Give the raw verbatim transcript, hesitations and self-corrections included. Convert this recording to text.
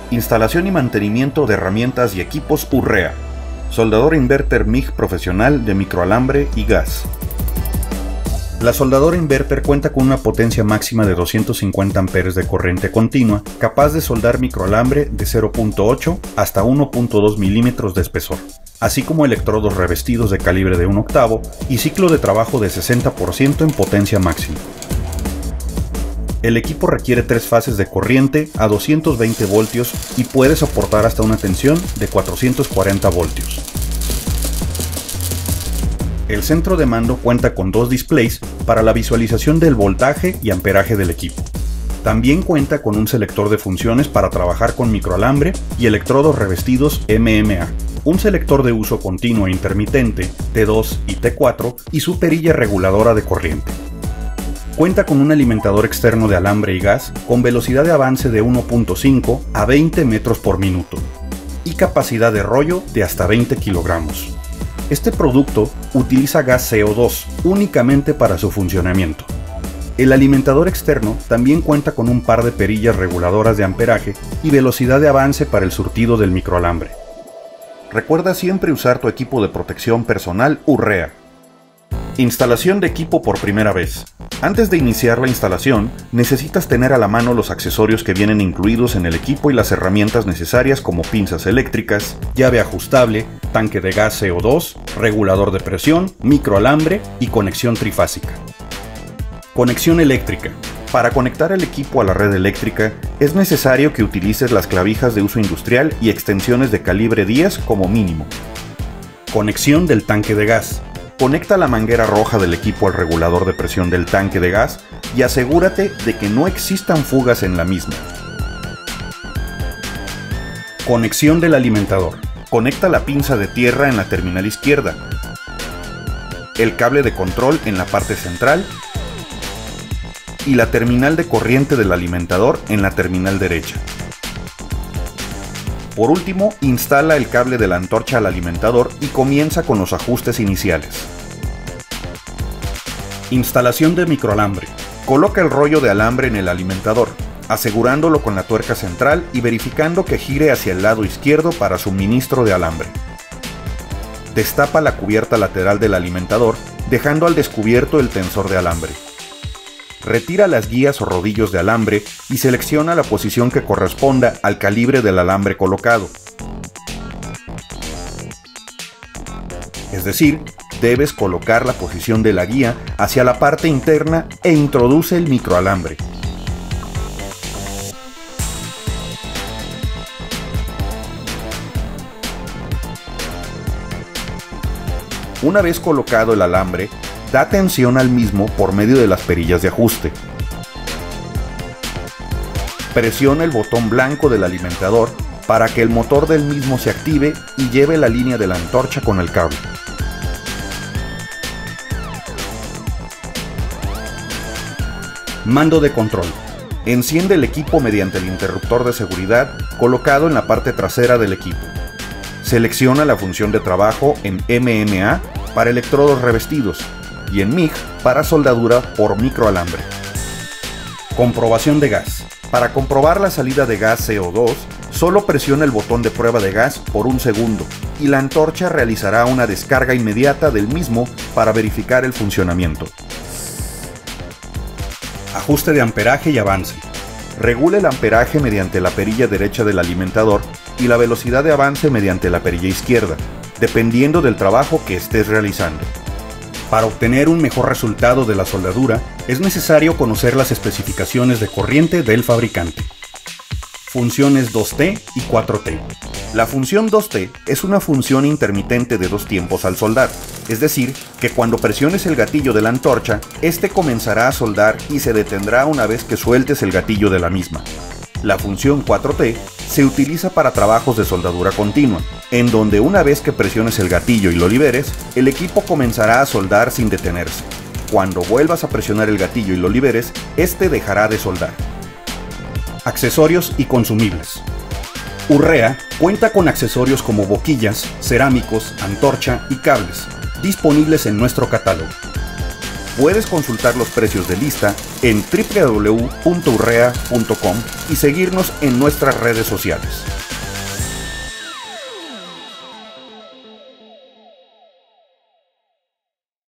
Instalación y mantenimiento de herramientas y equipos Urrea. Soldadora inverter M I G profesional de microalambre y gas. La soldadora inverter cuenta con una potencia máxima de doscientos cincuenta amperes de corriente continua, capaz de soldar microalambre de cero punto ocho hasta uno punto dos milímetros de espesor, así como electrodos revestidos de calibre de un octavo y ciclo de trabajo de sesenta por ciento en potencia máxima. El equipo requiere tres fases de corriente a doscientos veinte voltios y puede soportar hasta una tensión de cuatrocientos cuarenta voltios. El centro de mando cuenta con dos displays para la visualización del voltaje y amperaje del equipo. También cuenta con un selector de funciones para trabajar con microalambre y electrodos revestidos M M A, un selector de uso continuo e intermitente T dos y T cuatro y su perilla reguladora de corriente. Cuenta con un alimentador externo de alambre y gas con velocidad de avance de uno punto cinco a veinte metros por minuto y capacidad de rollo de hasta veinte kilogramos. Este producto utiliza gas C O dos únicamente para su funcionamiento. El alimentador externo también cuenta con un par de perillas reguladoras de amperaje y velocidad de avance para el surtido del microalambre. Recuerda siempre usar tu equipo de protección personal Urrea. Instalación de equipo por primera vez. Antes de iniciar la instalación, necesitas tener a la mano los accesorios que vienen incluidos en el equipo y las herramientas necesarias como pinzas eléctricas, llave ajustable, tanque de gas C O dos, regulador de presión, microalambre y conexión trifásica. Conexión eléctrica. Para conectar el equipo a la red eléctrica, es necesario que utilices las clavijas de uso industrial y extensiones de calibre diez como mínimo. Conexión del tanque de gas. Conecta la manguera roja del equipo al regulador de presión del tanque de gas y asegúrate de que no existan fugas en la misma. Conexión del alimentador. Conecta la pinza de tierra en la terminal izquierda, el cable de control en la parte central y la terminal de corriente del alimentador en la terminal derecha. Por último, instala el cable de la antorcha al alimentador y comienza con los ajustes iniciales. Instalación de microalambre. Coloca el rollo de alambre en el alimentador, asegurándolo con la tuerca central y verificando que gire hacia el lado izquierdo para suministro de alambre. Destapa la cubierta lateral del alimentador, dejando al descubierto el tensor de alambre. Retira las guías o rodillos de alambre y selecciona la posición que corresponda al calibre del alambre colocado. Es decir, debes colocar la posición de la guía hacia la parte interna e introduce el microalambre. Una vez colocado el alambre, da tensión al mismo por medio de las perillas de ajuste. Presiona el botón blanco del alimentador para que el motor del mismo se active y lleve la línea de la antorcha con el cable. Mando de control. Enciende el equipo mediante el interruptor de seguridad colocado en la parte trasera del equipo. Selecciona la función de trabajo en M M A para electrodos revestidos y en M I G para soldadura por microalambre. Comprobación de gas. Para comprobar la salida de gas C O dos, solo presiona el botón de prueba de gas por un segundo y la antorcha realizará una descarga inmediata del mismo para verificar el funcionamiento. Ajuste de amperaje y avance. Regule el amperaje mediante la perilla derecha del alimentador y la velocidad de avance mediante la perilla izquierda, dependiendo del trabajo que estés realizando. Para obtener un mejor resultado de la soldadura, es necesario conocer las especificaciones de corriente del fabricante. Funciones dos T y cuatro T. La función dos T es una función intermitente de dos tiempos al soldar, es decir, que cuando presiones el gatillo de la antorcha, este comenzará a soldar y se detendrá una vez que sueltes el gatillo de la misma. La función cuatro T se utiliza para trabajos de soldadura continua, en donde una vez que presiones el gatillo y lo liberes, el equipo comenzará a soldar sin detenerse. Cuando vuelvas a presionar el gatillo y lo liberes, este dejará de soldar. Accesorios y consumibles. Urrea cuenta con accesorios como boquillas, cerámicos, antorcha y cables, disponibles en nuestro catálogo. Puedes consultar los precios de lista en doble u doble u doble u punto urrea punto com y seguirnos en nuestras redes sociales.